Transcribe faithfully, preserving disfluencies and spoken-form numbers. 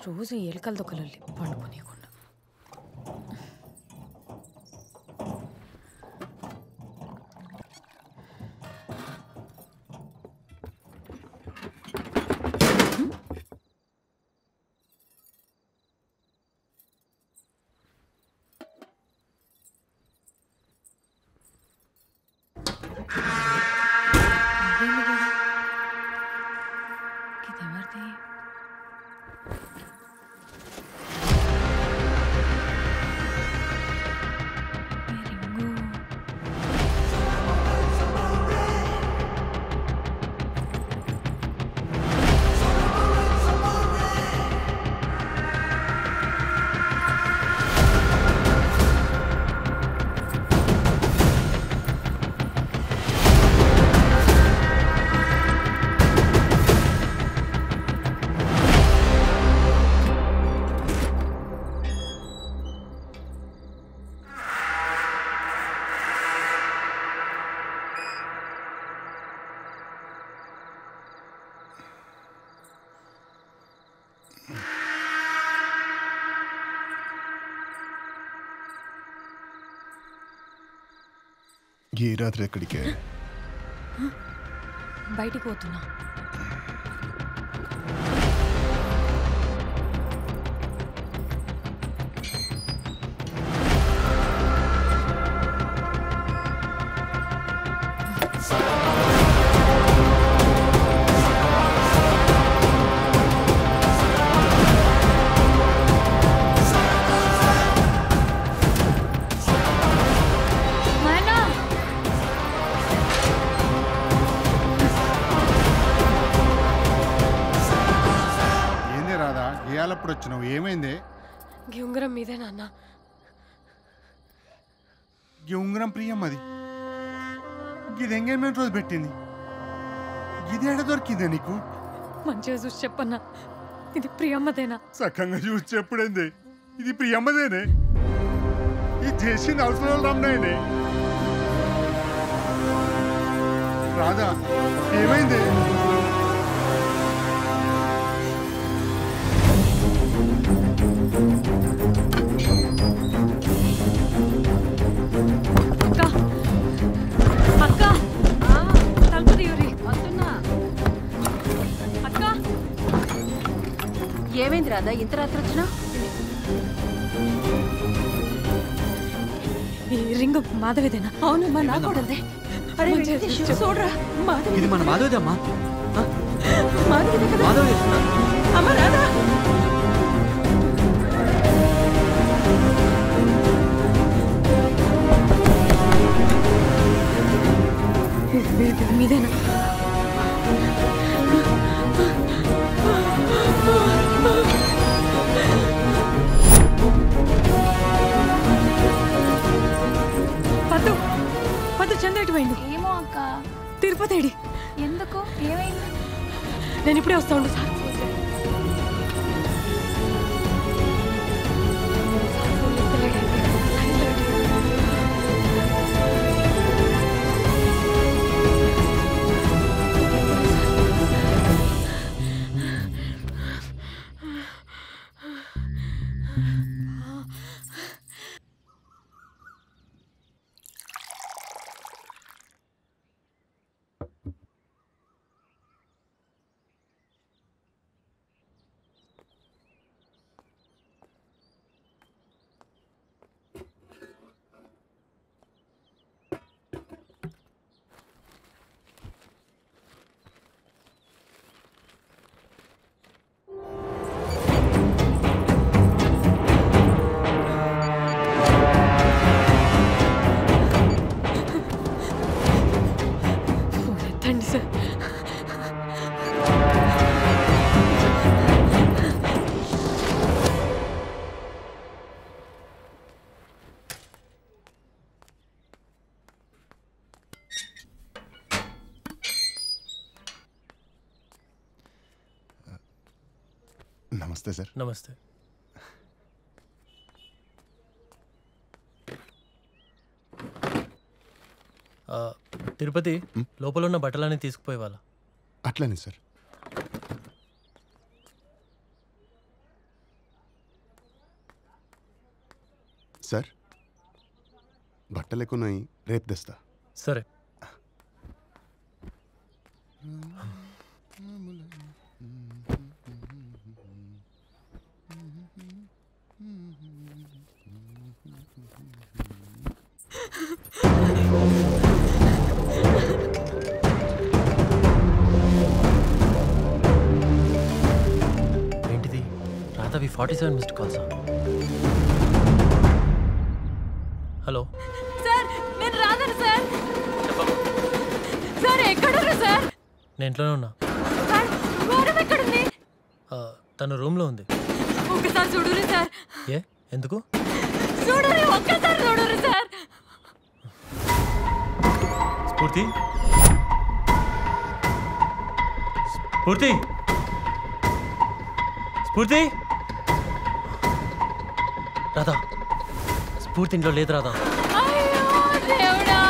రోజు ఎలుకల దొక్కలల్లి పండుకోనియకుండా. ఈ రాత్రి ఎక్కడికే? బయటికి పోతున్నా. ఎప్పుడు వచ్చినావు? ఏమైంది? ఈ ఉంగరం మీదే నాన్న. ఈ ఉంగరం ప్రియమ్మది. ఇది ఎంగేజ్మెంట్ రోజు పెట్టింది. ఇది ఎడ దొరికిందే నీకు? మంచిగా చూసి చెప్పన్నా, ఇది ప్రియమ్మదేనా? సఖంగా చూసి చెప్పుడేంది? ఇది ప్రియమ్మదేనే. ఇది చేసింది అవసరం రమ్మనే. రాధా, ఏమైంది? ఏమైంది రాదా? ఇంత రాత్రి వచ్చినా? ఈ రింగ్ మాధవిదేనా? అవునమ్మా, నా కూడదే. అరే చూడరా, మాధవి. ఇది మన మాధవిదమ్మా. మాధవిదే కదా. మాధవి అమ్మ రాదా? మీదేనా? పద్దు పద్దు చంద్రటి పోయిండు. ఏమో అక్క. తిరుపతి. ఎందుకు? ఏమైంది? నేను ఇప్పుడే వస్తా ఉండు సార్. నమస్తే సార్. నమస్తే. తిరుపతి, లోపల ఉన్న బట్టలన్నీ తీసుకుపోయేవాళ్ళ. అట్లనే సార్. సార్ బట్టలు ఎక్కున్నాయి, రేపు తెస్తా. సరే. ఏంటిది? రాధవి ఫార్టీ సెవెన్ మిస్డ్ కాల్సా? హలో సార్, నేను రాధను సార్. సార్ ఎక్కడున్నారు సార్? నేను ఇంట్లోనే ఉన్నా. సార్ గౌరవ్ ఎక్కడుంది? ఆ, తను రూమ్లో ఉంది. ఒక్కసారి చూడురి సార్. ఏ ఎందుకు? చూడురి, ఒక్కసారి చూడురి సార్. స్ఫూర్తి స్ఫూర్తి స్ఫూర్తి రాధా, స్ఫూర్తి ఇంట్లో లేదు రాధా. అయ్యో దేవుడా.